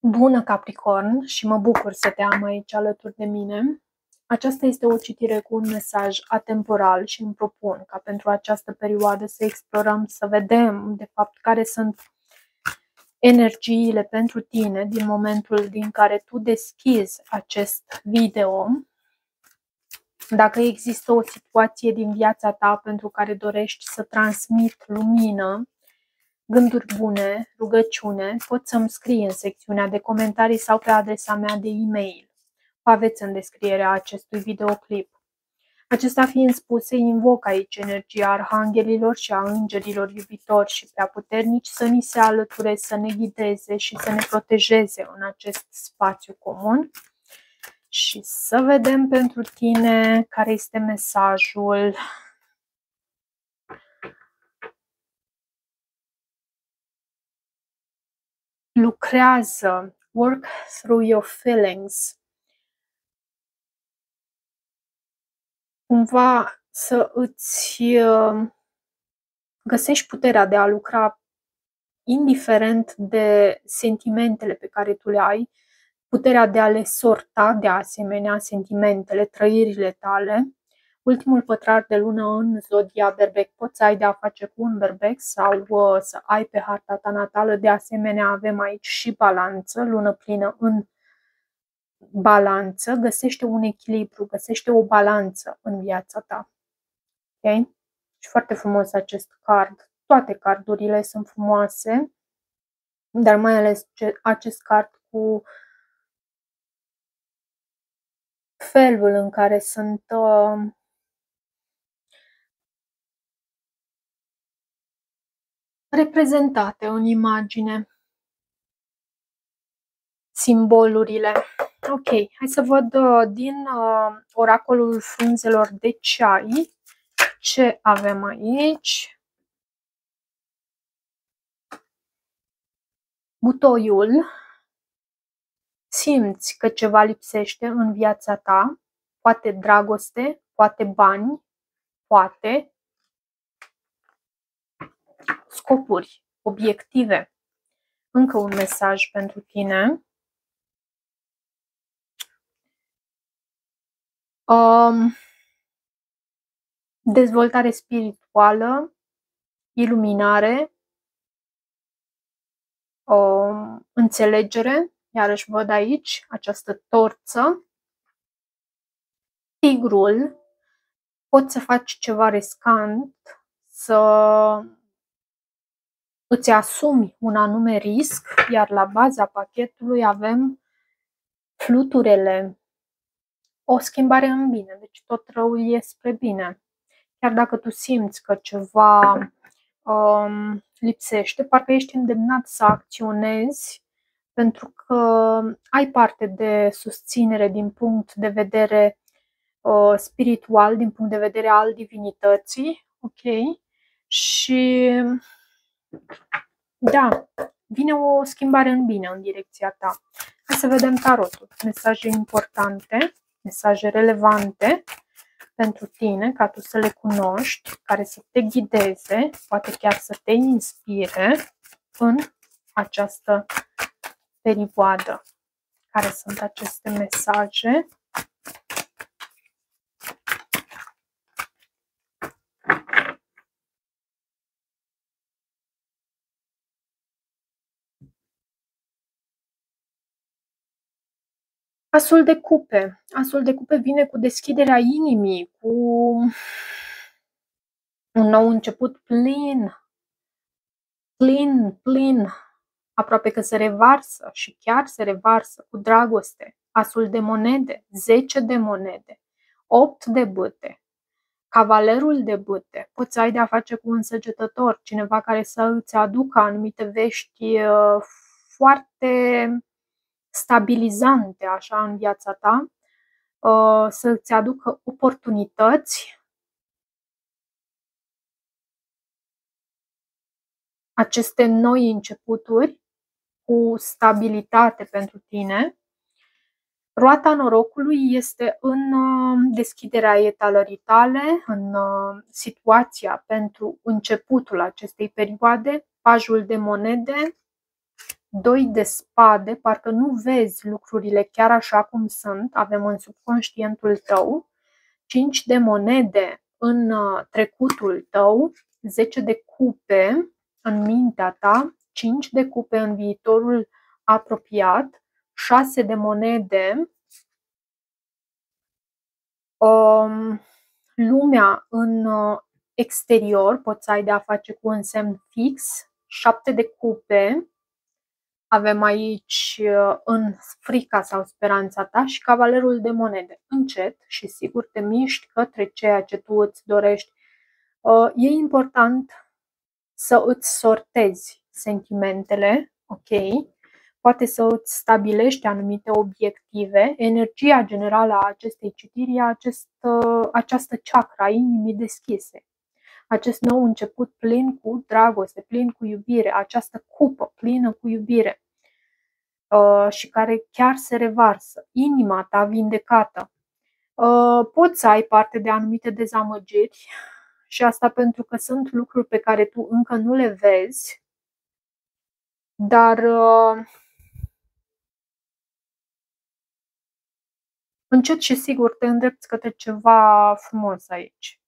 Bună, Capricorn, și mă bucur să te am aici alături de mine. Aceasta este o citire cu un mesaj atemporal și îmi propun ca pentru această perioadă să explorăm, să vedem de fapt care sunt energiile pentru tine din momentul din care tu deschizi acest video. Dacă există o situație din viața ta pentru care dorești să transmit lumină, gânduri bune, rugăciune, poți să-mi scrii în secțiunea de comentarii sau pe adresa mea de e-mail. O aveți în descrierea acestui videoclip. Acesta fiind spuse, invoc aici energia arhanghelilor și a îngerilor iubitori și prea puternici să ni se alăture, să ne ghideze și să ne protejeze în acest spațiu comun. Și să vedem pentru tine care este mesajul. Lucrează, work through your feelings. Cumva să îți găsești puterea de a lucra indiferent de sentimentele pe care tu le ai, puterea de a le sorta de asemenea sentimentele, trăirile tale. Ultimul pătrar de lună în zodia Berbec, poți să ai de a face cu un berbec sau să ai pe harta ta natală. De asemenea avem aici și balanță, lună plină în balanță, găsește un echilibru, găsește o balanță în viața ta. Ok? Și foarte frumos acest card. Toate cardurile sunt frumoase, dar mai ales acest card cu felul în care sunt reprezentate în imagine simbolurile. Ok, hai să văd din oracolul frunzelor de ceai ce avem aici. Butoiul. Simți că ceva lipsește în viața ta, poate dragoste, poate bani, poate scopuri, obiective. Încă un mesaj pentru tine. Dezvoltare spirituală, iluminare, înțelegere, iarăși văd aici această torță. Tigrul, poți să faci ceva riscant, să îți asumi un anume risc, iar la baza pachetului avem fluturele, o schimbare în bine, deci tot răul e spre bine. Chiar dacă tu simți că ceva lipsește, parcă ești îndemnat să acționezi pentru că ai parte de susținere din punct de vedere spiritual, din punct de vedere al divinității, ok? Și da, vine o schimbare în bine în direcția ta. Hai să vedem tarotul. Mesaje importante, mesaje relevante pentru tine, ca tu să le cunoști, care să te ghideze, poate chiar să te inspire în această perioadă. Care sunt aceste mesaje? Asul de cupe. Asul de cupe vine cu deschiderea inimii, cu un nou început plin, plin, aproape că se revarsă și chiar se revarsă cu dragoste. Asul de monede, 10 de monede, 8 de bâte, cavalerul de bâte. Poți să ai de a face cu un săgetător, cineva care să îți aducă anumite vești foarte stabilizante așa în viața ta, să îți aducă oportunități, aceste noi începuturi cu stabilitate pentru tine. Roata norocului este în deschiderea etalării tale, în situația pentru începutul acestei perioade, pajul de monede, 2 de spade, parcă nu vezi lucrurile chiar așa cum sunt, avem în subconștientul tău, 5 de monede în trecutul tău, 10 de cupe în mintea ta, 5 de cupe în viitorul apropiat, 6 de monede, lumea în exterior, poți să ai de a face cu un semn fix, 7 de cupe, avem aici în frica sau speranța ta și cavalerul de monede. Încet și sigur te miști către ceea ce tu îți dorești. E important să îți sortezi sentimentele, ok? Poate să îți stabilești anumite obiective. Energia generală a acestei citiri e această chakra a inimii deschise. Acest nou început plin cu dragoste, plin cu iubire, această cupă plină cu iubire și care chiar se revarsă, inima ta vindecată. Poți să ai parte de anumite dezamăgiri și asta pentru că sunt lucruri pe care tu încă nu le vezi, dar încet și sigur te îndrepți către ceva frumos aici.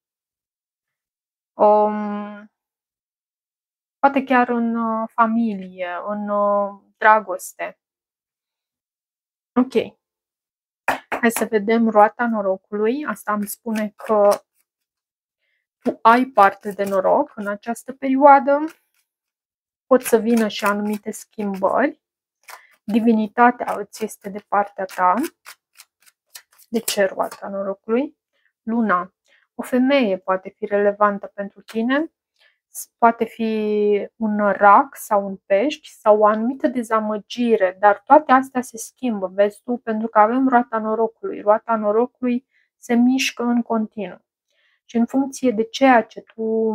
Poate chiar în familie, în dragoste. Ok. Hai să vedem roata norocului. Asta îmi spune că tu ai parte de noroc în această perioadă. Pot să vină și anumite schimbări. Divinitatea îți este de partea ta. De ce roata norocului? Luna. O femeie poate fi relevantă pentru tine. Poate fi un rac sau un pești sau o anumită dezamăgire, dar toate astea se schimbă, vezi tu, pentru că avem roata norocului. Roata norocului se mișcă în continuu. Și în funcție de ceea ce tu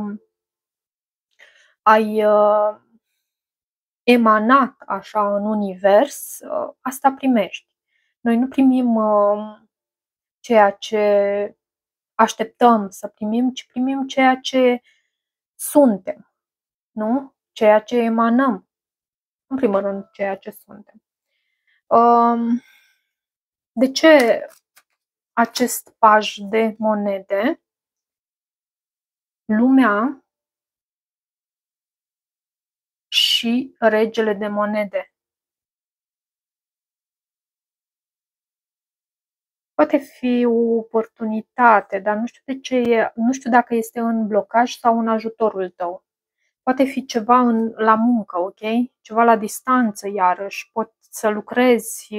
ai emanat așa în univers, asta primești. Noi nu primim ceea ce așteptăm să primim, ci primim ceea ce suntem, nu? Ceea ce emanăm. În primul rând, ceea ce suntem. De ce acest paj de monede? Lumea și regele de monede. Poate fi o oportunitate, dar nu știu de ce nu știu dacă este în blocaj sau în ajutorul tău. Poate fi ceva la muncă, ok? Ceva la distanță, iarăși. Poți să lucrezi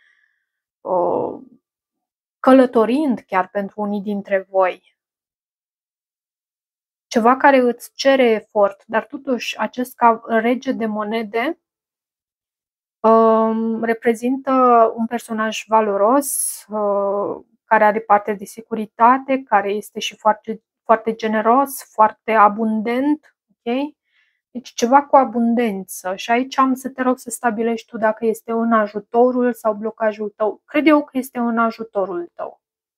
călătorind chiar pentru unii dintre voi. Ceva care îți cere efort, dar totuși acest rege de monede reprezintă un personaj valoros, care are parte de securitate, care este și foarte, foarte generos, foarte abundent, ok? Deci ceva cu abundență. Și aici am să te rog să stabilești tu dacă este în ajutorul sau blocajul tău. Cred eu că este în ajutorul tău.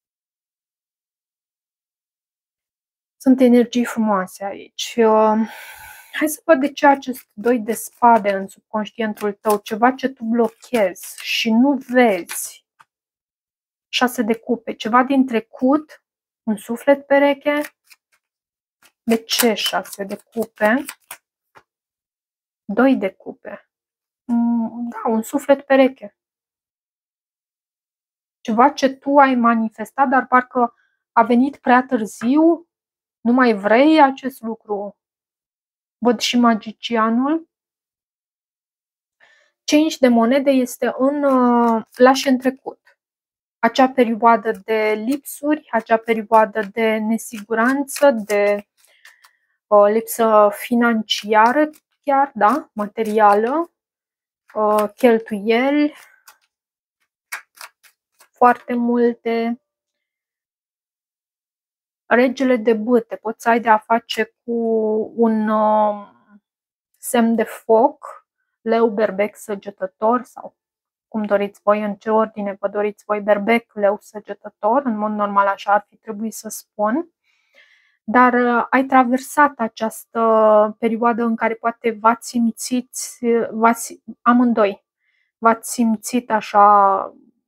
Sunt energii frumoase aici. Hai să văd de ce acest 2 de spade în subconștientul tău, ceva ce tu blochezi și nu vezi. 6 de cupe, ceva din trecut, un suflet pereche. De ce 6 de cupe? 2 de cupe. Da, un suflet pereche. Ceva ce tu ai manifestat, dar parcă a venit prea târziu, nu mai vrei acest lucru. Văd și magicianul. 5 de monede este lași în trecut. Acea perioadă de lipsuri, acea perioadă de nesiguranță, de lipsă financiară chiar, da, materială, cheltuieli, foarte multe. Regele de bâte, poți să ai de a face cu un semn de foc, leu, berbec, săgetător sau cum doriți voi, în ce ordine vă doriți voi, berbec, leu, săgetător, în mod normal așa ar fi trebuit să spun. dar ai traversat această perioadă în care poate v-ați simțit, amândoi, v-ați simțit așa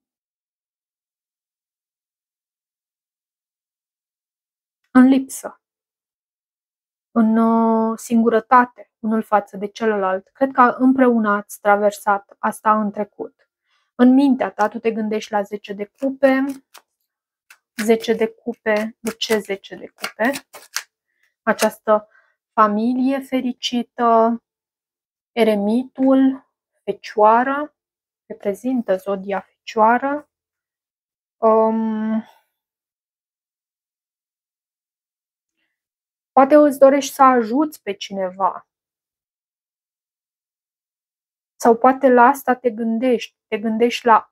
în lipsă, în singurătate, unul față de celălalt. Cred că împreună ați traversat asta în trecut. În mintea ta, tu te gândești la 10 de cupe. 10 de cupe, de ce 10 de cupe? Această familie fericită, eremitul, fecioară, reprezintă zodia fecioară. Poate îți dorești să ajuți pe cineva. Sau poate la asta te gândești. Te gândești la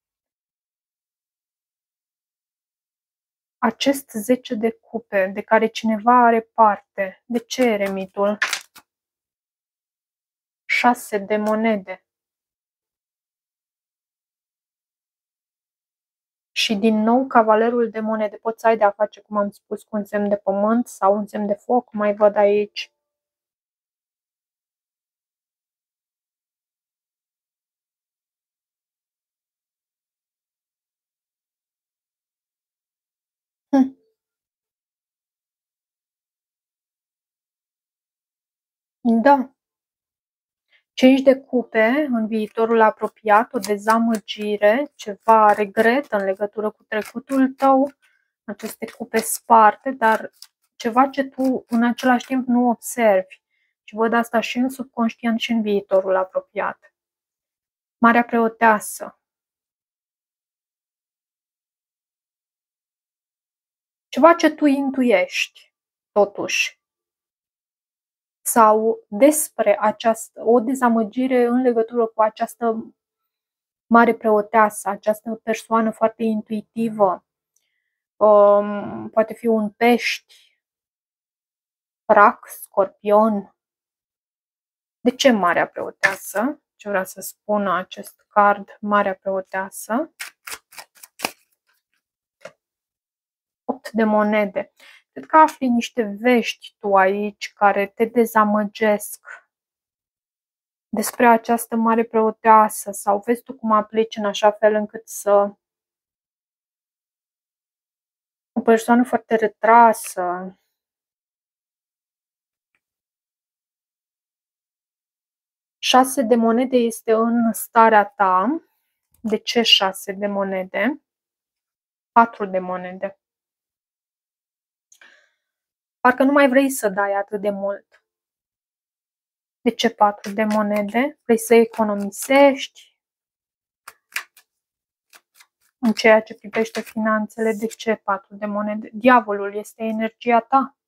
acest 10 de cupe de care cineva are parte. De ce eremitul? 6 de monede. Și din nou cavalerul de monede. Poți să ai de-a face, cum am spus, cu un semn de pământ sau un semn de foc. Mai văd aici. Da. 5 de cupe în viitorul apropiat, o dezamăgire, ceva regret în legătură cu trecutul tău, aceste cupe sparte, dar ceva ce tu în același timp nu observi. Și văd asta și în subconștient și în viitorul apropiat. Marea preoteasă. Ceva ce tu intuiești, totuși. Sau despre o dezamăgire în legătură cu această mare preoteasă, această persoană foarte intuitivă. Poate fi un pești, rac, scorpion. De ce Marea Preoteasă? Ce vrea să spună acest card, Marea Preoteasă? 8 de monede. Cred că afli niște vești tu aici care te dezamăgesc despre această Mare Preoteasă sau vezi tu cum aplici în așa fel încât să... O persoană foarte retrasă, 6 de monede este în starea ta. De ce 6 de monede? 4 de monede. Parcă nu mai vrei să dai atât de mult. De ce 4 de monede? Vrei să economisești? În ceea ce privește finanțele, de ce 4 de monede? Diavolul este energia ta.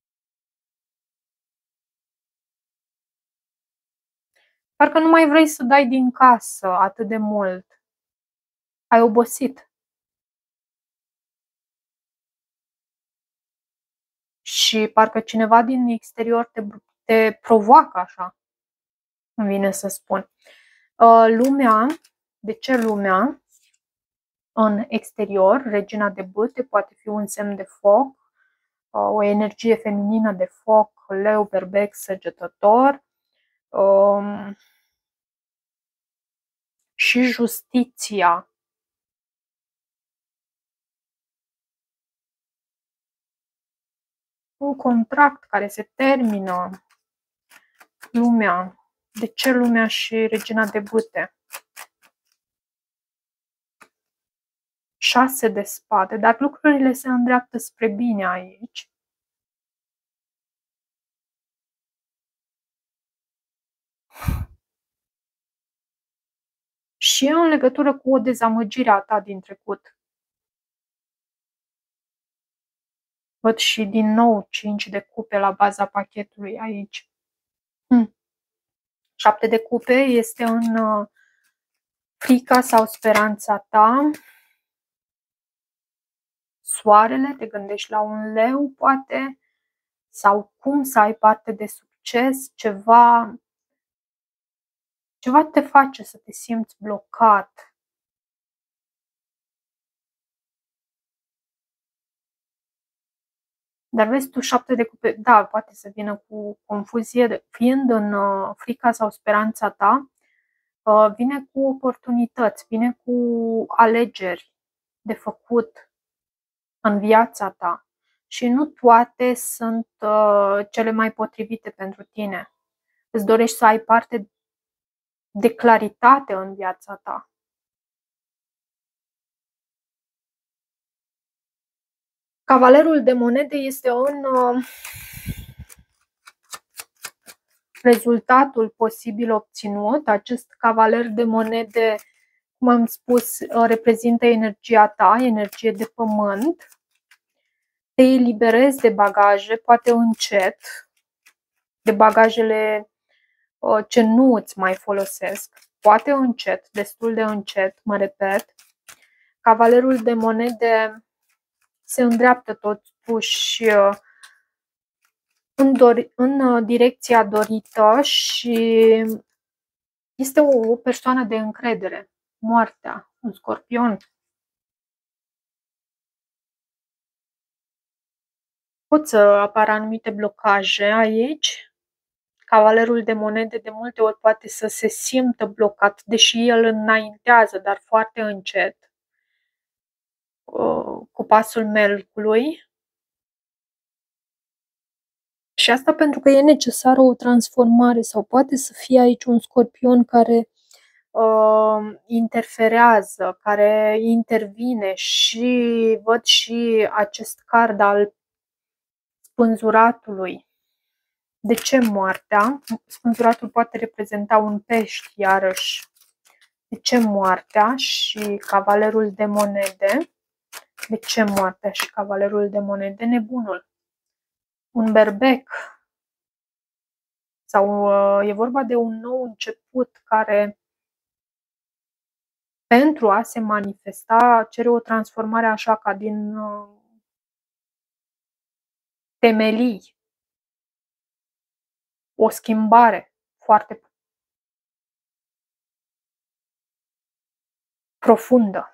Parcă nu mai vrei să dai din casă atât de mult. Ai obosit. Și parcă cineva din exterior te provoacă așa, îmi vine să spun. Lumea, de ce lumea? În exterior, regina de bâte poate fi un semn de foc, o energie feminină de foc, leu, berbec, săgetător, și justiția. Un contract care se termină. Lumea. De ce lumea și regina de bâte? 6 de spade, dar lucrurile se îndreaptă spre bine aici. Și în legătură cu o dezamăgire a ta din trecut. Văd și din nou 5 de cupe la baza pachetului aici. 7 de cupe este în frica sau speranța ta. Soarele, te gândești la un leu, poate, sau cum să ai parte de succes, ceva te face să te simți blocat. Dar vezi tu, 7 de cupe, da, poate să vină cu confuzie, fiind în frica sau speranța ta, vine cu oportunități, vine cu alegeri de făcut în viața ta și nu toate sunt cele mai potrivite pentru tine. Îți dorești să ai parte de claritate în viața ta. Cavalerul de monede este în rezultatul posibil obținut. Acest cavaler de monede, cum am spus, reprezintă energia ta, energie de pământ. Te eliberezi de bagaje, poate încet, de bagajele ce nu îți mai folosesc, poate încet, destul de încet, mă repet. Cavalerul de monede se îndreaptă totuși în direcția dorită și este o persoană de încredere. Moartea, un scorpion. Pot să apară anumite blocaje aici. Cavalerul de monede de multe ori poate să se simtă blocat, deși el înaintează, dar foarte încet, cu pasul melcului. Și asta pentru că e necesară o transformare sau poate să fie aici un scorpion care interferează, care intervine și văd și acest card al spânzuratului. De ce moartea? Spânzuratul poate reprezenta un pești, iarăși. De ce moartea și cavalerul de monede? De ce moartea și cavalerul de monede? Nebunul. Un berbec. Sau e vorba de un nou început care, pentru a se manifesta, cere o transformare așa ca din temelii. O schimbare foarte profundă.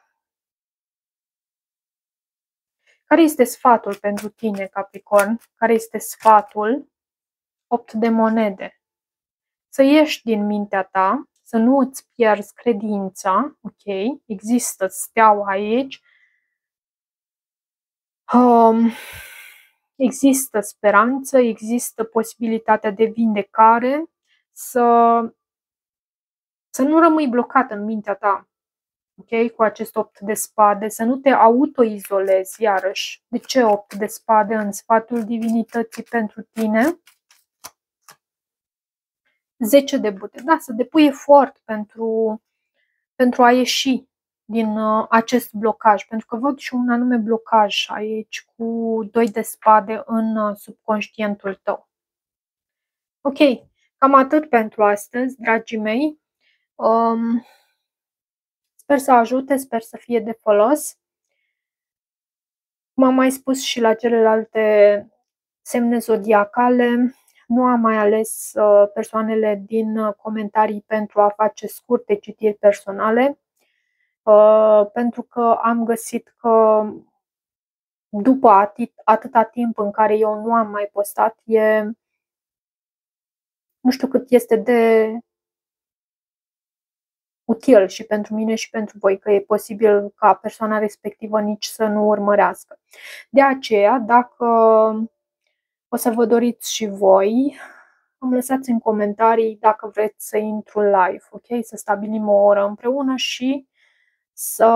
Care este sfatul pentru tine, Capricorn? Care este sfatul? 8 de monede. Să ieși din mintea ta, să nu îți pierzi credința, ok? Există steaua aici. Există speranță, există posibilitatea de vindecare, să nu rămâi blocat în mintea ta, ok? Cu acest 8 de spade, să nu te autoizolezi, iarăși. De ce 8 de spade în sfatul divinității pentru tine? 10 de bute. Da, să depui efort pentru a ieși din acest blocaj, pentru că văd și un anume blocaj aici cu 2 de spade în subconștientul tău. Ok, cam atât pentru astăzi, dragii mei. Sper să ajute, sper să fie de folos. Cum am mai spus și la celelalte semne zodiacale, nu am mai ales persoanele din comentarii pentru a face scurte citiri personale, pentru că am găsit că după atâta timp în care eu nu am mai postat, nu știu cât este de util și pentru mine și pentru voi, că e posibil ca persoana respectivă nici să nu urmărească. De aceea, dacă o să vă doriți și voi, îmi lăsați în comentarii dacă vreți să intru live, ok? Să stabilim o oră împreună și să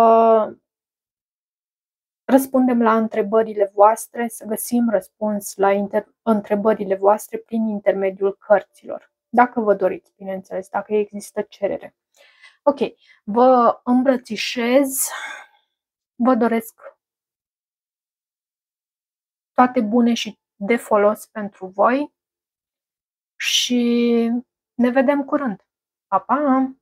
răspundem la întrebările voastre, să găsim răspuns la întrebările voastre prin intermediul cărților. Dacă vă doriți, bineînțeles, dacă există cerere. Ok, vă îmbrățișez, vă doresc toate bune și de folos pentru voi și ne vedem curând. Pa, pa!